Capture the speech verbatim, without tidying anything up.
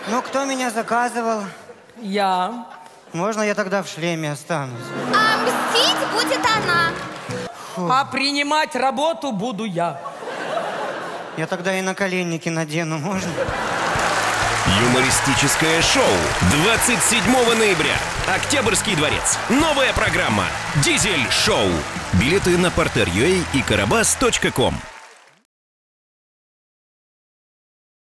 Ну, кто меня заказывал? Я. Можно я тогда в шлеме останусь? А мстить будет она. Фу. А принимать работу буду я. Я тогда и наколенники надену, можно? Юмористическое шоу. двадцать седьмого ноября. Октябрьский дворец. Новая программа. Дизель-шоу. Билеты на Partr точка ua и карабас точка ком.